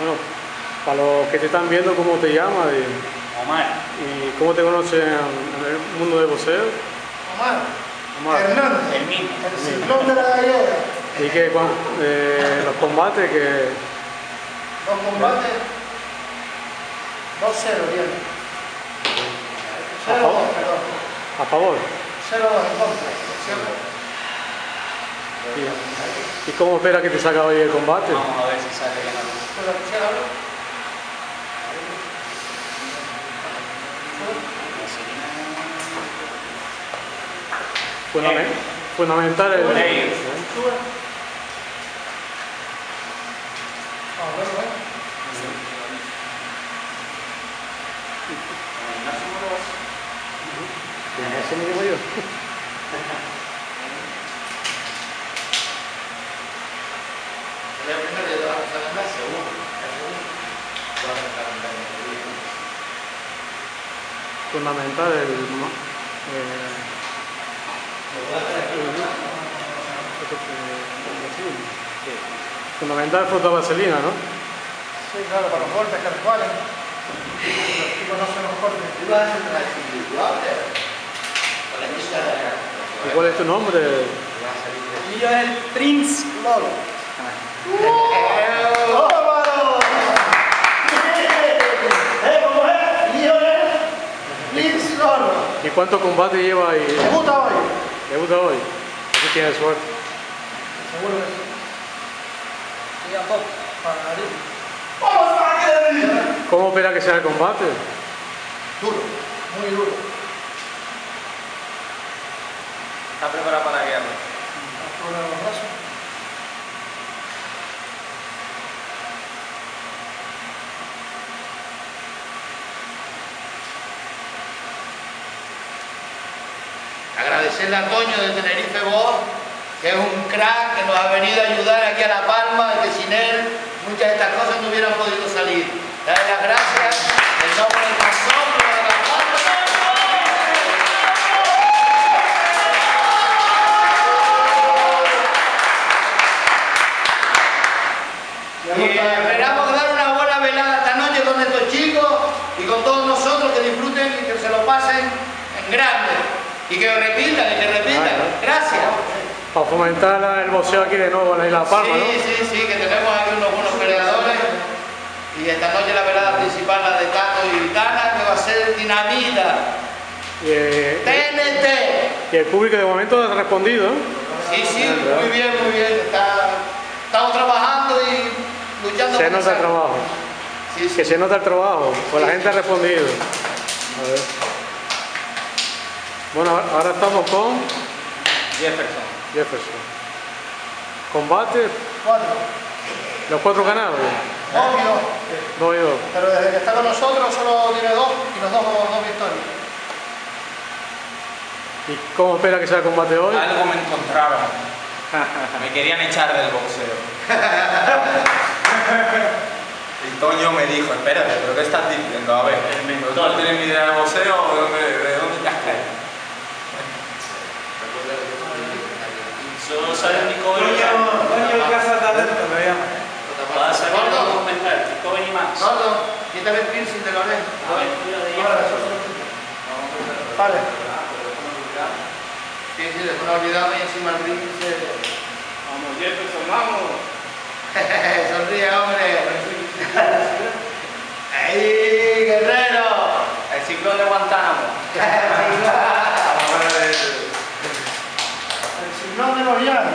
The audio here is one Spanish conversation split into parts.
Bueno, para los que te están viendo, ¿cómo te llamas? Omar. ¿Y cómo te conocen en el mundo del boxeo? Omar. Hernández. El mismo. El ciclón de la gallega. ¿Y qué, los combates que...? Los combates 2-0, bien. 0-2, perdón. ¿A favor? 0-2 en contra, ¿cierto? ¿Y cómo esperas que te salga hoy el combate? Vamos a ver si sale bien. ¿Puedo escuchar algo? Fundamental el... Sube. Bueno. Eso me digo yo. Fundamental fundamental fruta vaselina, ¿no? Sí, claro, para los golpes que resbalen. Los chicos no se los corten. ¿Y cuál es tu nombre? El mío es el Prince Lolo. ¿Y cuántos combates lleva ahí? Debuta hoy. Debuta hoy. Así tiene suerte. Seguro que sí. Sí, a poco. Para nariz. ¿Cómo espera que sea el combate? Duro, muy duro. ¿Está preparado para la guerra? Sobre los brazos. Agradecerle a Toño de Tenerife Box, que es un crack que nos ha venido a ayudar aquí a La Palma, que sin él muchas de estas cosas no hubieran podido salir. Darle las gracias en nombre de nosotros de La Palma. Y esperamos dar una buena velada esta noche con estos chicos y con todos nosotros, que disfruten y que se lo pasen en grande. Y que repitan. Gracias. Para fomentar el boxeo aquí de nuevo en la Isla de Palma, ¿no? Sí, que tenemos aquí unos buenos peleadores. Y esta noche la velada principal, la de Tato y Tana, que va a ser dinamita. TNT. Y el público de momento ha respondido, ¿eh? Sí, muy bien. Estamos trabajando y luchando. Se nota el trabajo. Sí. Que se nota el trabajo, pues la gente ha respondido. A ver. Bueno, ahora estamos con Jefferson. Combate, 4. los 4 ganados. Obvio. 2 y 2. Pero desde que está con nosotros solo tiene 2 y los dos victorias. ¿Y cómo espera que sea el combate hoy? Algo me encontraron. Me querían echar del boxeo. Y Toño me dijo, espérate, ¿pero qué estás diciendo? A ver, ¿tú no tienes ni idea de boxeo o de dónde ya caes? Solo sale Nico Toño Casa Talento me llama. Va a salir un documental, Nico Benimax. Gordo, quítale el piercing de la oreja. Vale. Sí, después no olvidamos y encima el ring se... Vamos, Jefferson, vamos. Sonríe, hombre. ¡Ey, guerrero! El ciclón de Guantánamo. El ciclón de los llanos.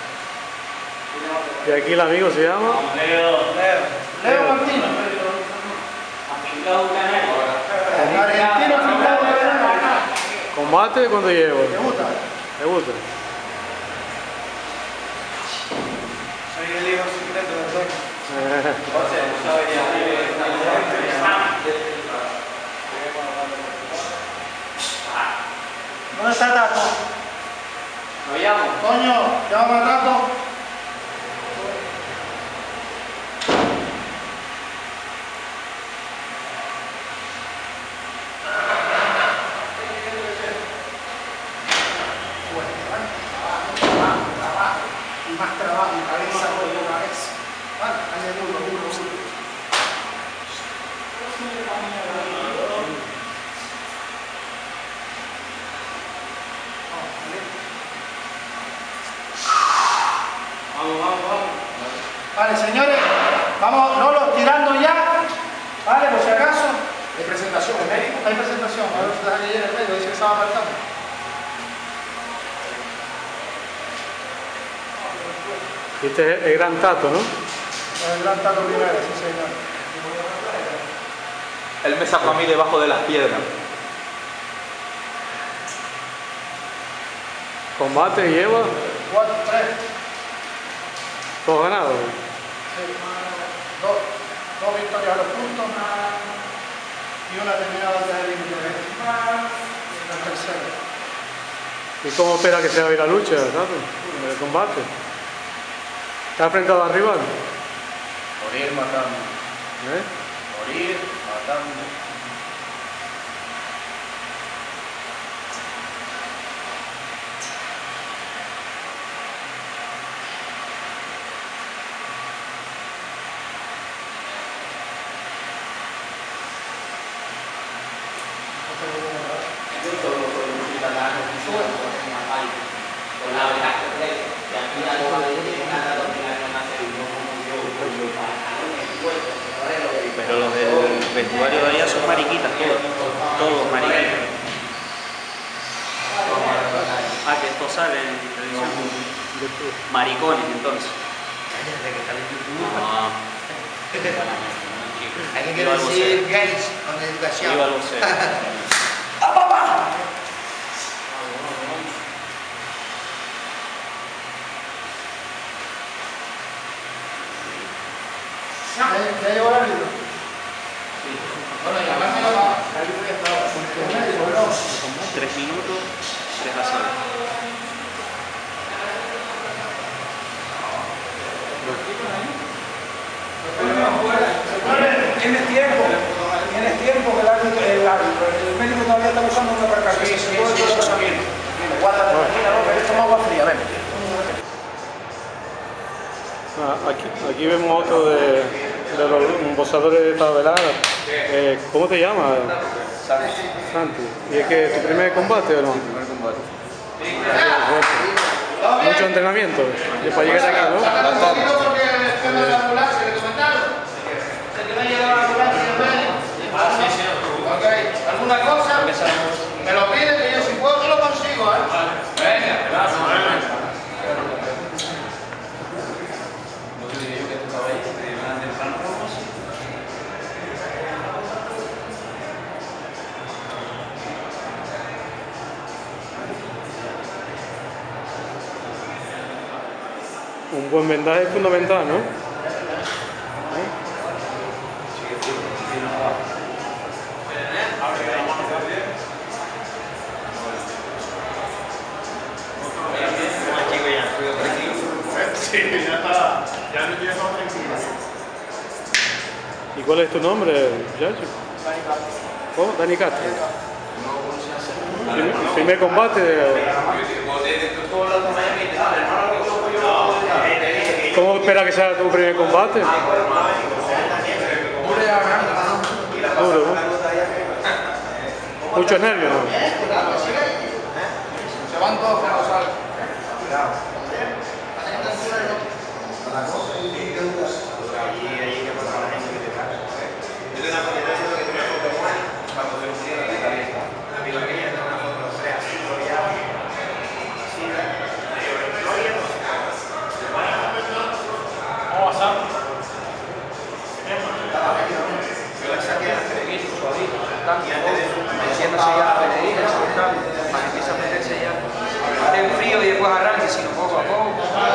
Y aquí el amigo se llama Vamos, Leo Martínez. Afincado un canario. Argentino afincado de verano. combate cuando llevo. Debuta. Debuta. Soy el hijo secreto de Toño. ¿Dónde está Tato? Lo llamo. Toño, llama a Tato. Más trabajo, cabeza, cabeza. Vale, hay de duro. Vale, señores, vamos, no los tirando ya, vale, por si acaso. ¿Hay presentación, médico? Hay presentación, a ver si deja que llegue el médico, dice que estaba faltando. Este es el gran Tato, ¿no? El gran Tato Rivera, sí señor. Él me sacó a mí debajo de las piedras. Combate lleva 4, 3. todo ganado. Sí, dos victorias a los puntos y una terminada antes del límite. La tercera. ¿Y cómo espera que se vaya la lucha, Tato? El combate. ¿Está enfrentado al rival? Morir matando. ¿Eh? Morir matando. Pero los del vestuario de allá son mariquitas, todos mariquitas. Ah, que esto sale en televisión. Maricones, entonces. Cállate que sale en YouTube. Ah. Hay que decir gays con educación. Iba algo serio. ¿Ya llegó el árbitro? Bueno, llamárselo a... 3 minutos, 3-0. Tienes tiempo que el médico todavía está usando una precaución. Sí, eso está bien. Guarda, toma agua fría, ven. Aquí vemos otro de los embozadores de Tabelara. ¿Cómo te llamas? Santi. ¿Y es que tu primer combate o no? Primer combate. Mucho entrenamiento para llegar aquí, ¿no? ¿Alguna cosa? Me lo pide que yo si puedo que lo consigo, ¿eh? Venga, Un buen vendaje es fundamental, ¿no? Sí, ya está. Ya me tienes todo tranquilo. ¿Y cuál es tu nombre, muchacho? ¿Cómo? Dani Castro. ¿Primer combate? ¿Cómo espera que sea tu primer combate? Duro, ¿no? Muchos nervios, ¿no? Se van todos con los saltos. En frío y después arranque, sino poco a poco.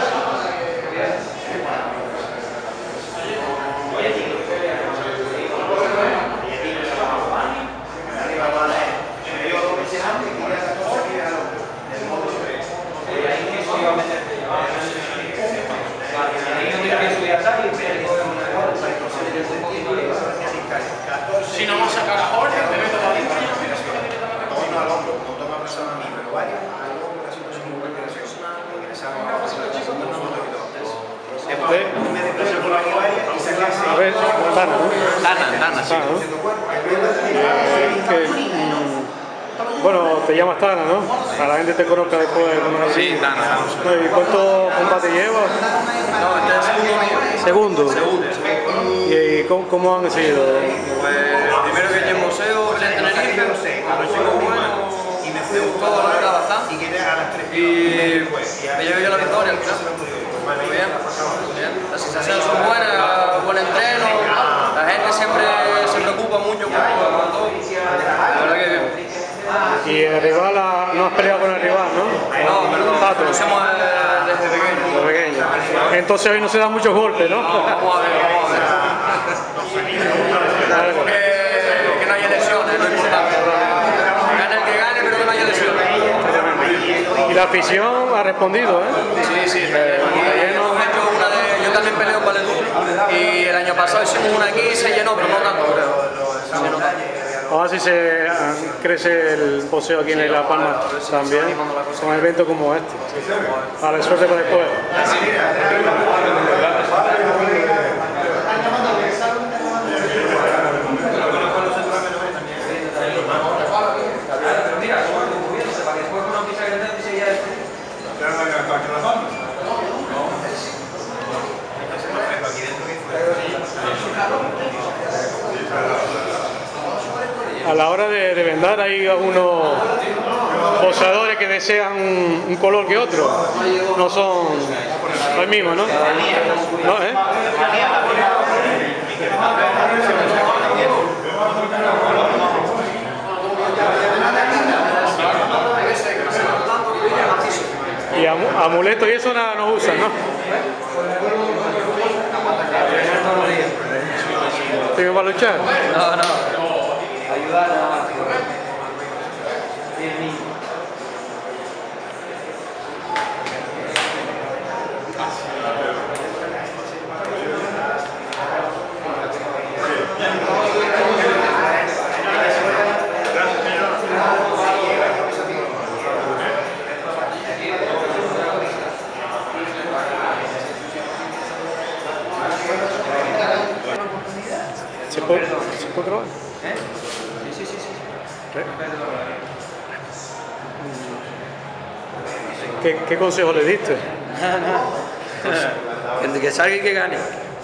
Si no vamos a sacar a Jorge, me meto la lista. Uno al hombro, como toma presión a mí, pero varios al hombro, la situación muy graciosa, ingresamos a la situación de nosotros y todo. Después me desplacé por la varias y saqué A ver, Tana, ¿no? Tana, sí. Tana, ¿no? Bueno, te llamas Tana, ¿no? A la gente te conozca después de comer. Sí, Tana. ¿Y cuántos combates llevas? No, este es el segundo mío. ¿Segundo? ¿Y cómo han sido? Pues primero que llegué al museo, en Tenerife, los chicos buenos, me gustó la verdad bastante. Y me llevé yo la victoria al final. Muy bien, bien. Las sensaciones son buenas, buen entreno, la gente siempre se preocupa mucho por todo. La verdad que bien. Y el rival, no has peleado con el rival, ¿no? No, perdón, nos conocemos desde pequeño. Desde pequeño. Entonces hoy no se dan muchos golpes, ¿no? No, vamos a ver, que no haya lesiones, no es importante. Gane el que gane, pero que no haya lesiones. Y la afición ha respondido, ¿eh? Sí, sí, está lleno. Hemos hecho una de... Yo también peleo en Valedú y el año pasado hicimos una aquí y se llenó, pero no tanto, creo. Se notó. Ahora sí se crece el boxeo aquí en La Palma también, con eventos como este. Vale, suerte para después. A la hora de vendar hay algunos boxeadores que desean un color que otro, no son el mismo, ¿no? ¿No, eh? Y amuletos y eso nada no usan, ¿no? ¿Tienen para luchar? No, no. Ayudar a... ¿Se puede probar? Sí. ¿Qué consejo le diste? Que salga y que gane.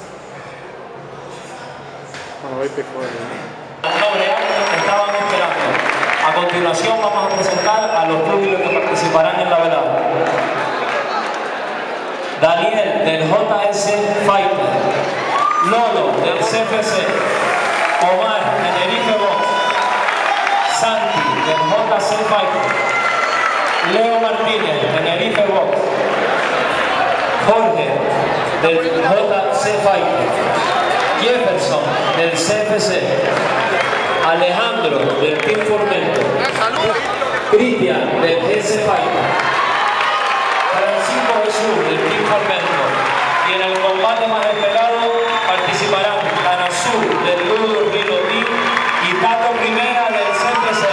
Bueno, voy fuera. Estaban esperando. A continuación vamos a presentar a los públicos que participarán en la velada. Daniel del JS Fighter, Lolo del CFC, Omar Tenerife Box, Santi del JC Fighter, Leo Martínez Tenerife Box, Jorge del JC Fighter, Jefferson del CFC, Alejandro del Team Formento, Cristian del GC Fighter, Francisco Jesús del Team Formento, y en el combate más esperado participarán Tanazú del Ludo Río Team y Tato Primera del CFC.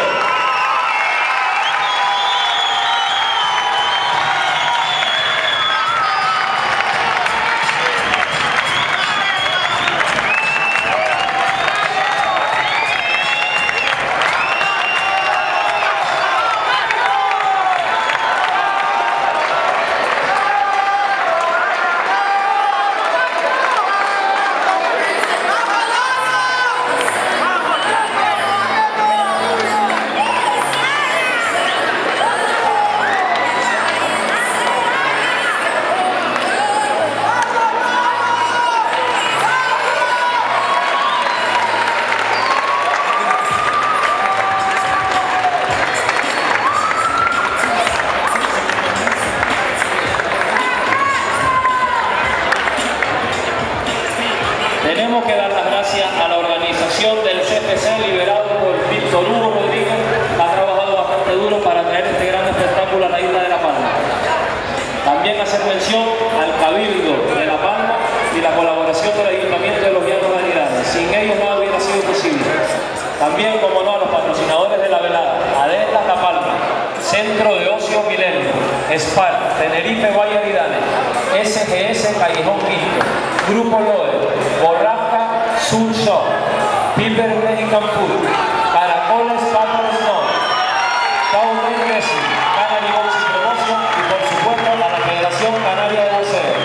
Tenemos que dar las gracias a la organización del CFC liderado por Víctor Hugo Rodríguez, que ha trabajado bastante duro para traer este gran espectáculo a la isla de La Palma. También hacer mención al Cabildo de La Palma y la colaboración del Ayuntamiento de los Llanos de Aguilares. Sin ellos nada hubiera sido posible. También, como no, a los patrocinadores de la velada, Adeslas La Palma, Centro de Ocio Milenio, SPAR, Tenerife Valle Aridane, SGS Callejón Quinto, Grupo Loe, Borrasca Sur Shop, Piper Caracoles y Campur, Caracoles Partners No, Cowboy Wrestling, Canary Boxing Promotion y por supuesto a la Federación Canaria de Boxeo.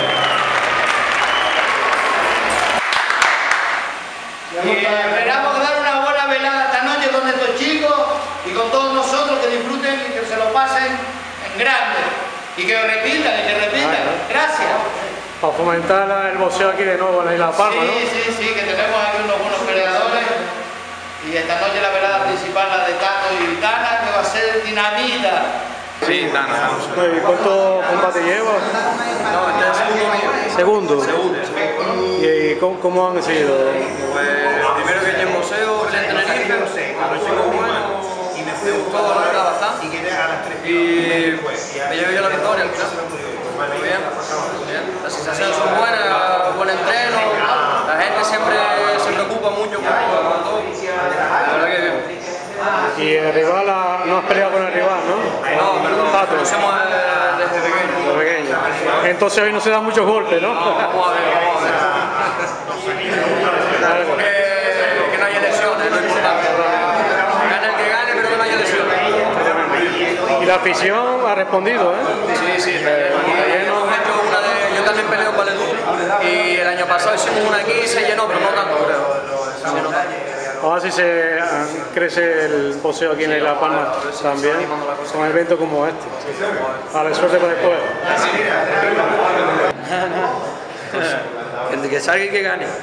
Y esperamos dar una buena velada esta noche con estos chicos y con todos nosotros, que disfruten y que se lo pasen en grande. Y que repitan, y que repitan. Gracias. Para fomentar el boxeo aquí de nuevo en la Isla de Palma, ¿no? Sí, que tenemos aquí unos buenos peleadores. Y esta noche la velada principal, la de Tato y Tana, que va a ser dinamita. Sí, Tana. ¿Y cuántos combates llevas? No, este es el segundo mío. ¿Segundo? ¿Y cómo han sido? Pues el primero que llegué en museo, en Tenerife, a los chicos buenos, me gustó la verdad bastante. Y me llevé yo la victoria al final. Muy bien. Las sensaciones son buenas, buen entreno, la gente siempre se preocupa mucho por todo. La verdad que bien. Y el rival, no has peleado con el rival, ¿no? No, perdón, nos conocemos desde pequeño. Desde pequeño. Entonces hoy no se dan muchos golpes, ¿no? No, vamos a ver. Que no haya lesiones, es lo importante. Gane el que gane, pero que no haya lesiones. Y la afición ha respondido, ¿eh? Sí, hemos hecho una de... Yo también peleo en Valedú y el año pasado hicimos una aquí y se llenó, pero no tanto, creo. Ahora sí se crece el boxeo aquí en La Palma también, con eventos como este. Vale, suerte para después. Que salga y que gane.